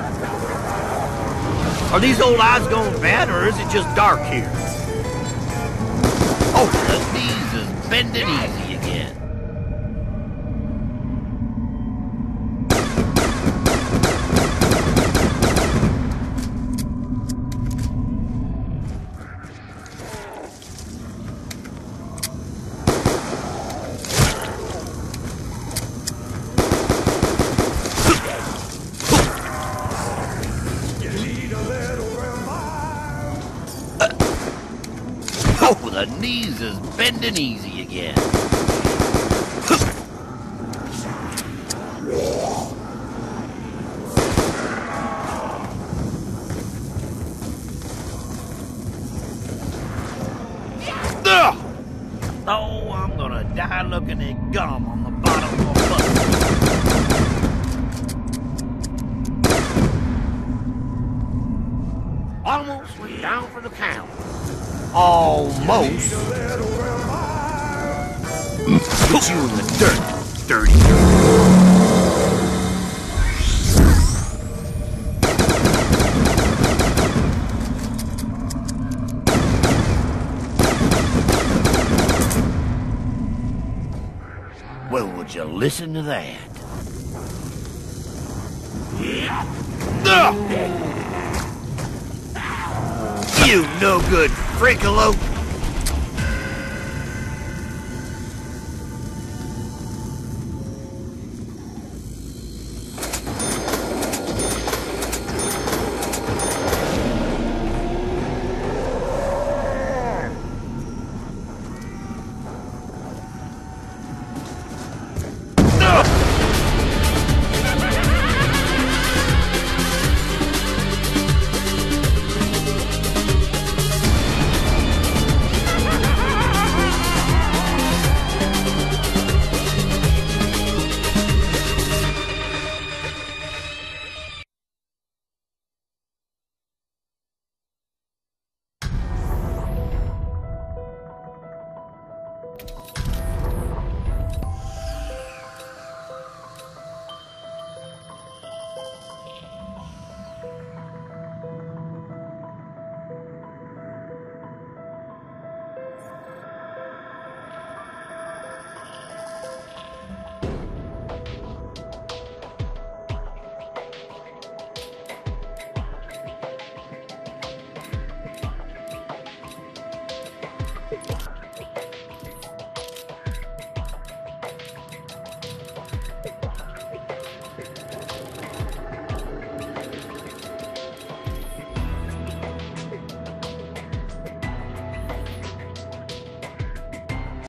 Are these old eyes going bad, or is it just dark here? Oh, the knees is bending easy again. Oh, the knees is bending easy again. Oh, I'm gonna die looking at gum on the bottom of a bucket. Almost went down for the count. Almost. Put you in the dirt, dirty dirt. Well, would you listen to that? You no good frickalope.